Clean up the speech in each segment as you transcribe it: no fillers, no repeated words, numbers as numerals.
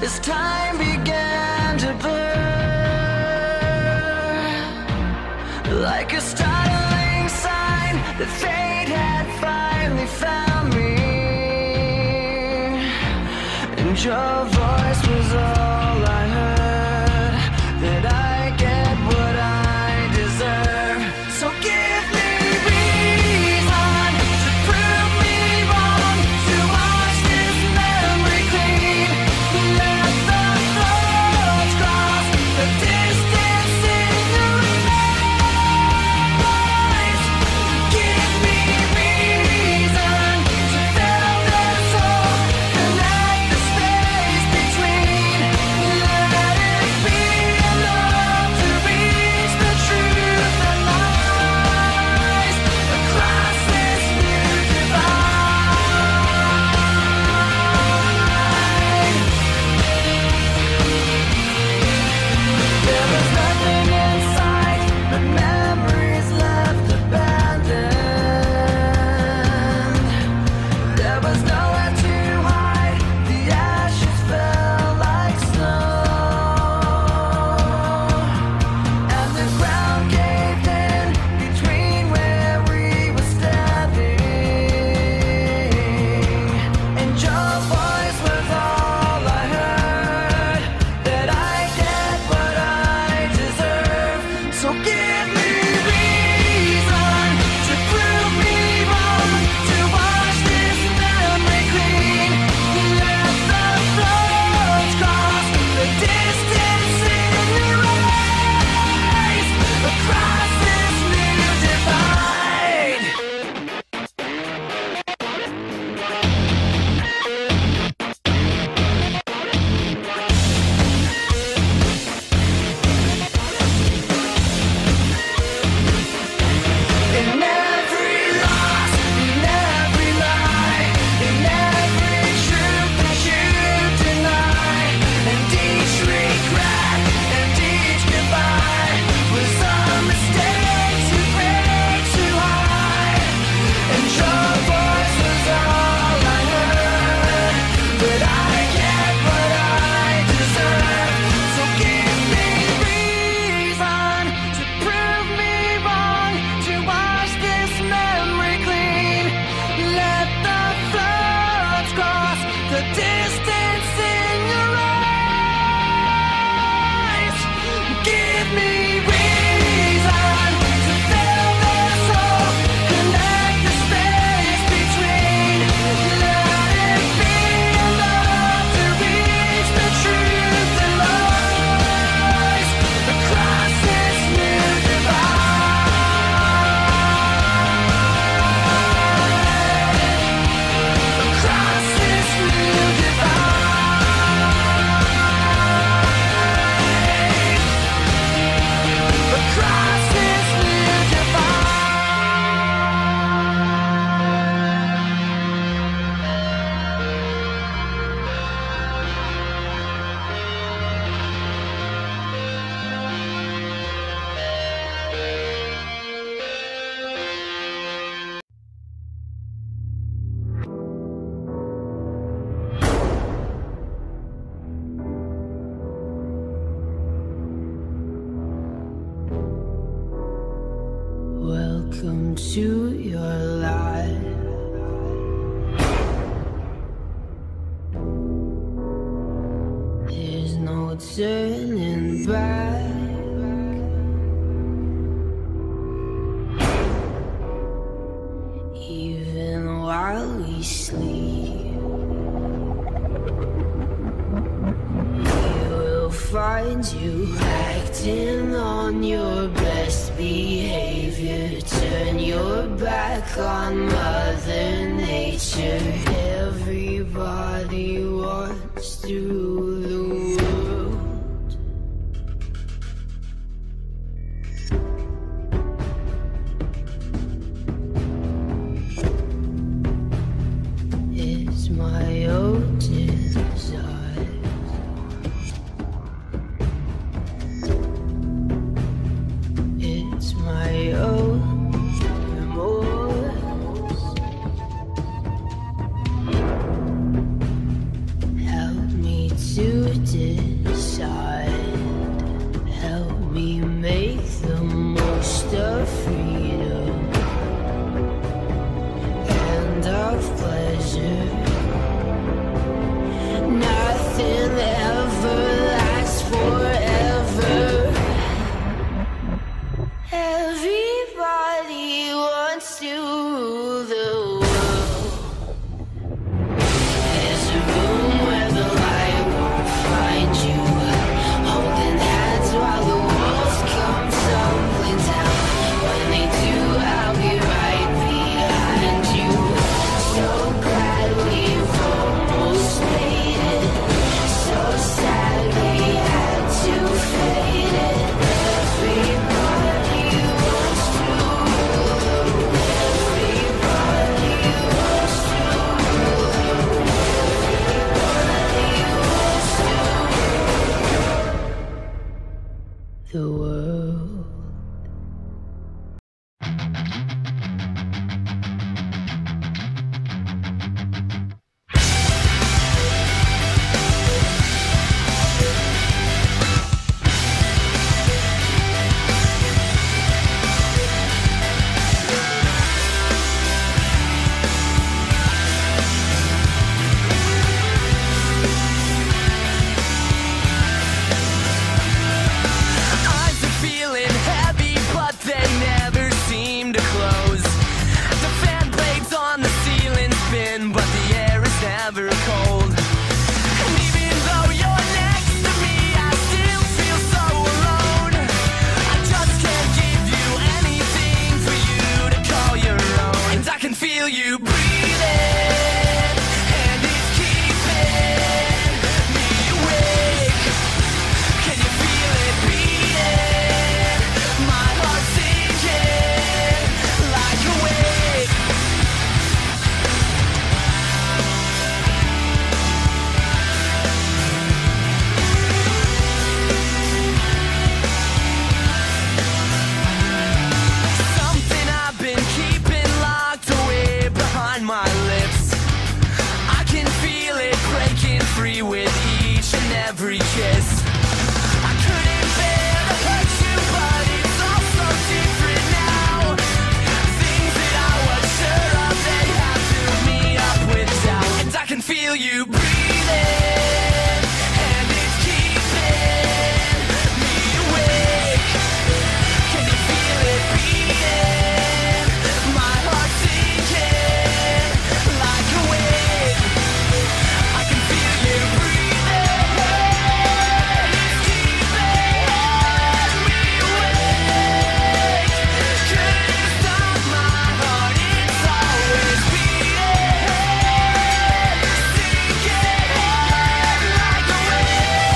as time began to blur, like a startling sign that fate had finally found me, and your voice was all I heard, that I get what I deserve. So give me reason to prove me wrong, to wash this memory clean, let the floods cross the distance in your eyes. Give me reason to fill this hole, connect the space between, let it be enough to reach the truth that lies across this new divide. There was nothing in sight but memories left abandoned. There was nowhere to hide, the ashes fell like snow, and the ground caved in between where we were standing, and your voice was all I heard, that I get what I deserve. So give me reason to prove me wrong, to wash this memory clean, let the floods cross the distance in your eyes across this new divide. In every loss, in every lie, in every truth that you deny, and each regret and each goodbye was a mistake to break too high, and your voice was all I heard, but I get what I deserve. So give me reason to prove me wrong, to wash this memory clean, let the floods cross the distance in your eyes. Give me reason to fill this hole, connect the space between, let it be enough to reach the truth that lies across this new divide. Across this new divide. Across this new Welcome to your life. There's no turning back. Even while we sleep, we will find you acting on your best behavior. Turn your back on Mother Nature. Everybody wants to rule the world. It's my own desire. It's my own remorse. Help me decide. Help me make the most of freedom and of pleasure. Nothing ever lasts forever. Everybody wants to rule the world. There's a room where the light won't find you, holding hands while the walls come tumbling down. When they do, I'll be right behind you. So glad we've almost made it. So sad we had to fade it. Everybody wants to rule. Everybody wants to rule. Everybody wants to rule the world. Eyes are feeling heavy, but they never seem to close. The fan blades on the ceiling spin, but the air is never cold. And even though you're next to me, I still feel so alone. I just can't give you anything for you to call your own. And I can feel you breathing, and it's keeping me awake. Can you feel it beating? My heart's sinking like a wave. Something I've been keeping locked away behind my lips. I can feel it breaking free with each and every kiss. I couldn't bear to hurt you, but it's all so different now. Things that I was sure of, they have filled me up with doubt. And I can feel you breathing, and it's keeping me awake. Can you feel it beating? My heart's sinking like a wave. I can feel you breathing, it's keeping me awake. Could you stop my heart? It's always beating, sinking like a wave.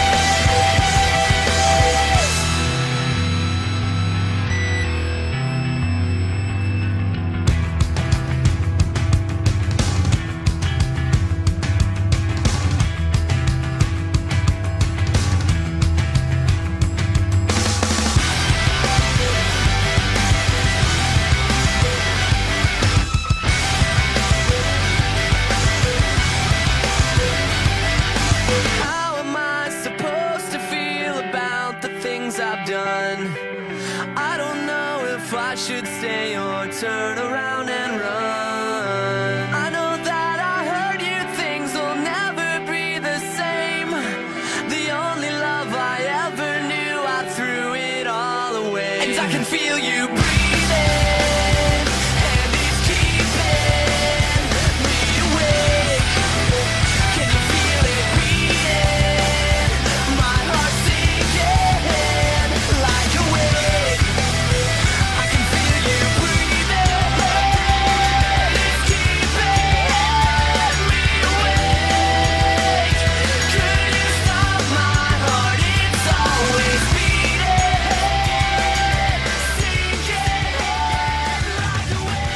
How am I supposed to feel about the things I've done? I don't know if I should stay or turn around and run. I know that I hurt you, things will never be the same. The only love I ever knew, I threw it all away. And I can feel you breathing, and it's keeping me awake. Can you feel it beating? My heart's sinking like a wave. I can feel you breathing, it's keeping me awake. Could you stop my heart? It's always beating, sinking like a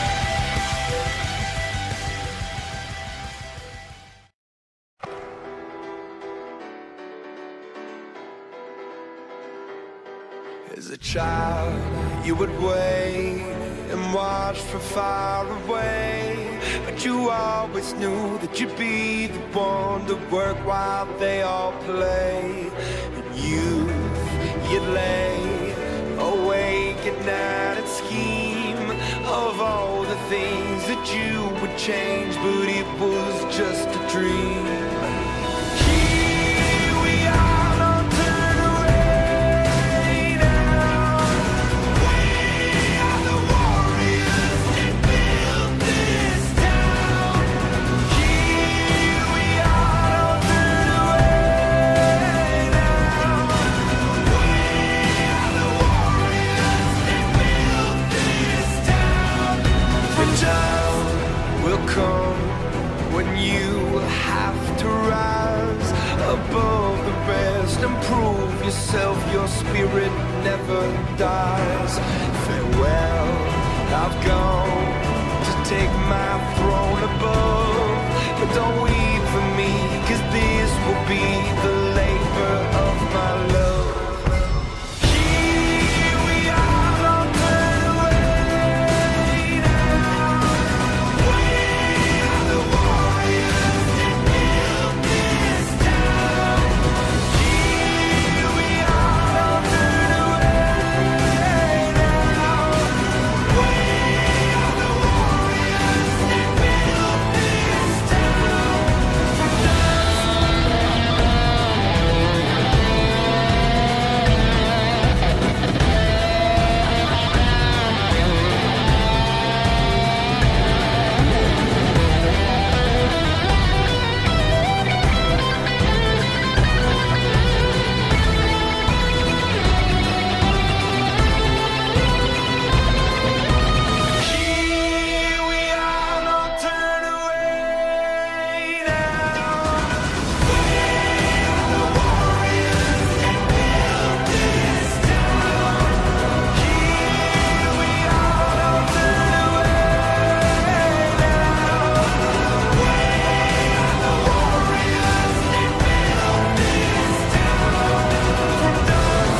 wave. As a child, you would wait and watch from far away, but you always knew that you'd be the one to work while they all play. change, but it was just a dream. Here we are, don't turn away now. We are the warriors that built this town. Here we are, don't turn away now. We are the warriors that built this town. The time will come when you will have to rise above the rest and prove yourself. Your spirit never dies. Farewell, I've gone to take my throne above, but don't weep for me, 'cause this will be the labor of my love. Here we are, don't turn away now. We are the warriors that built this town. Here we are, don't turn away now. We are the warriors that built this town. Here we are, don't turn away now. We are the warriors that built this town. Here we are, don't turn away now. We are the warriors that built this town. From dusk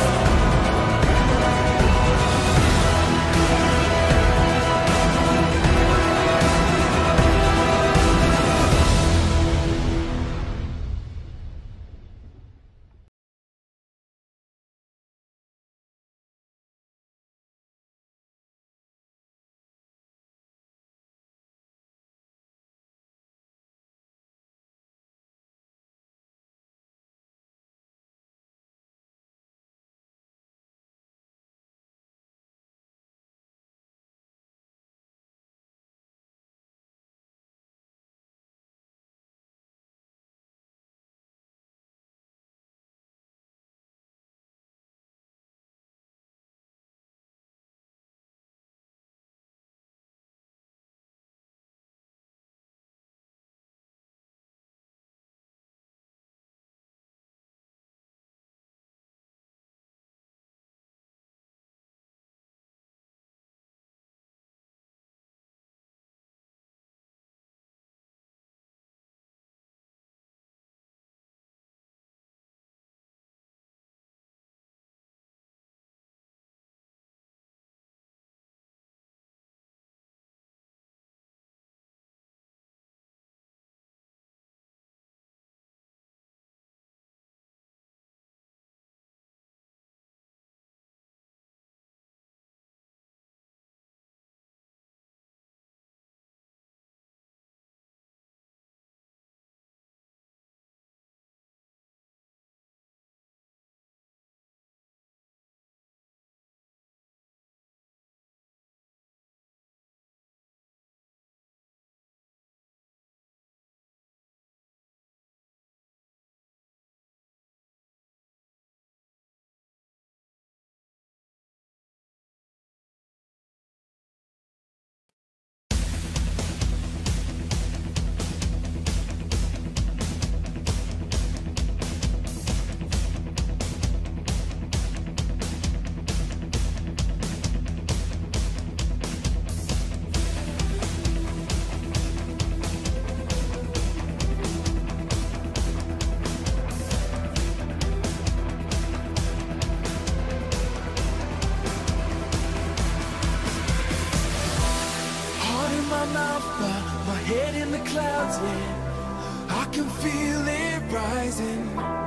clouds, yeah. I can feel it rising.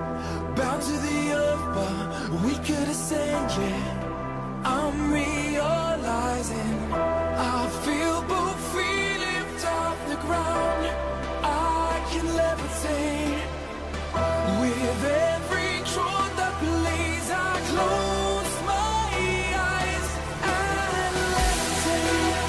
Bound to the earth, but we could ascend, yeah. I'm realizing I feel both free, lift off the ground. levitate. With every chord that plays, I close my eyes and levitate.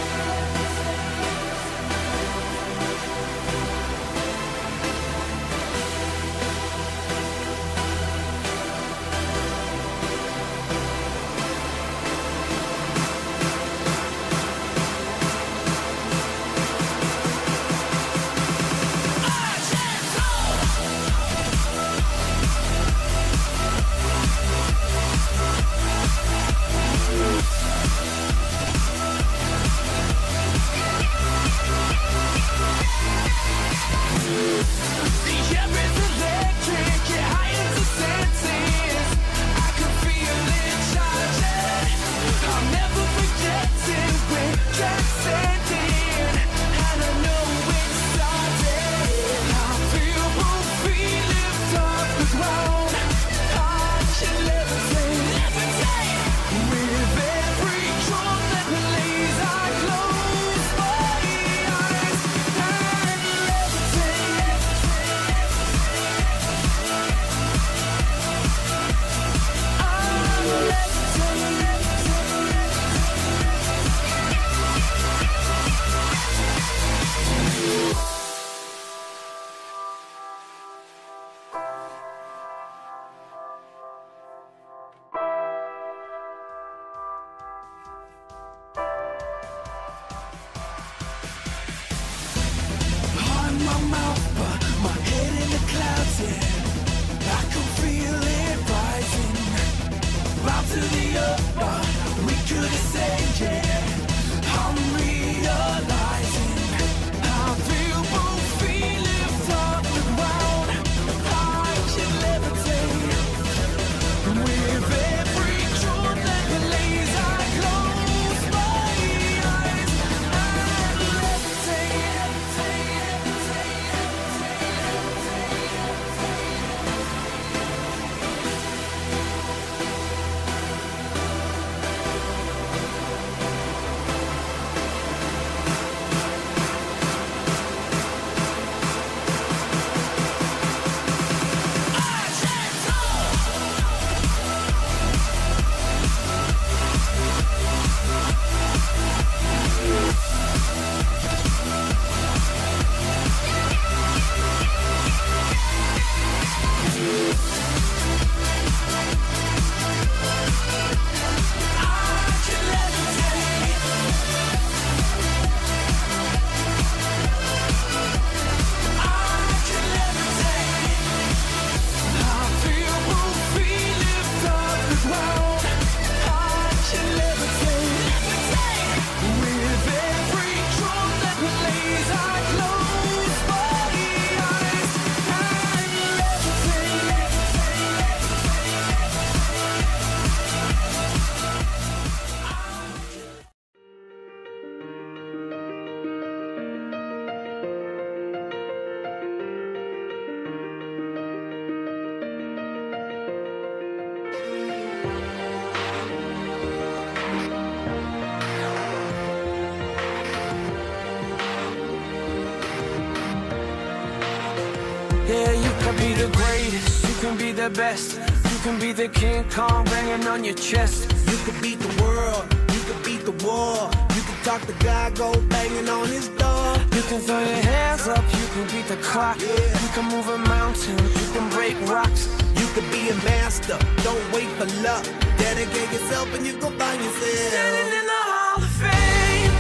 Yeah, you can be the greatest, you can be the best. You can be the King Kong banging on your chest. You could beat the world, you could beat the war. You could talk to God, go banging on his door. You can throw your hands up, you can beat the clock. Yeah. You can move a mountain, you can break rocks. You could be a master, don't wait for luck. Dedicate yourself and you gon' find yourself. Standing in the Hall of Fame,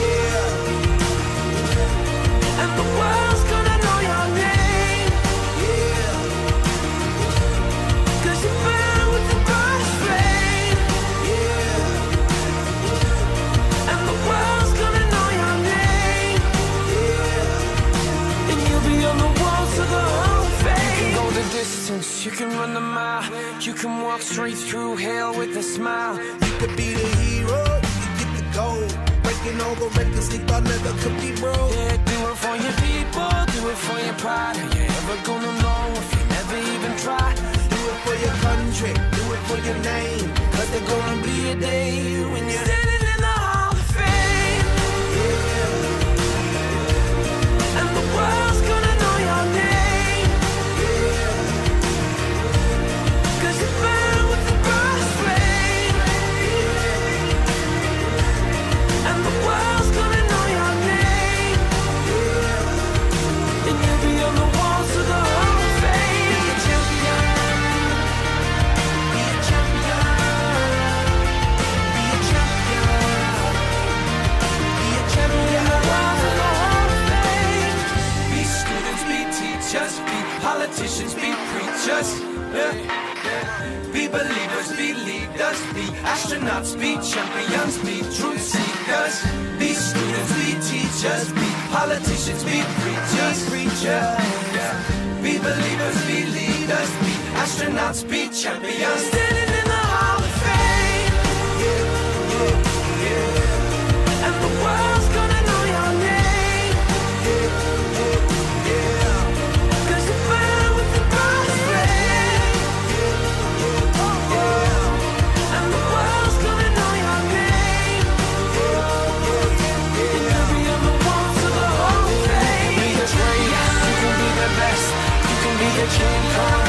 Yeah, and the world's gonna know your name. yeah, 'Cause you burn with the brightest flame, yeah, and the world's gonna know your name. yeah. And you'll be on the walls of the Hall of Fame. You can go the distance, you can run the mile. You can walk straight through hell with a smile. You could be the hero, you could get the gold. Breaking all the records they thought never could be broke. Yeah, do it for your people, do it for your pride. Are you ever gonna know if you never even try? Do it for your country, do it for your name. 'Cause there's gonna be a day when you're Standing in the Hall of Fame, yeah, and the world's gonna know your name. Be believers, be leaders, be astronauts, be champions, be truth seekers, be students, be teachers, be politicians, be preachers. Be believers, be leaders, be astronauts, be champions. Standing in the Hall of Fame. And the world's gonna know your name. Cause you burn with the brightest flame. And the world's gonna know your name. You can be on the walls of the Hall of Fame. Be the greatest, you can be the best. You can be the king.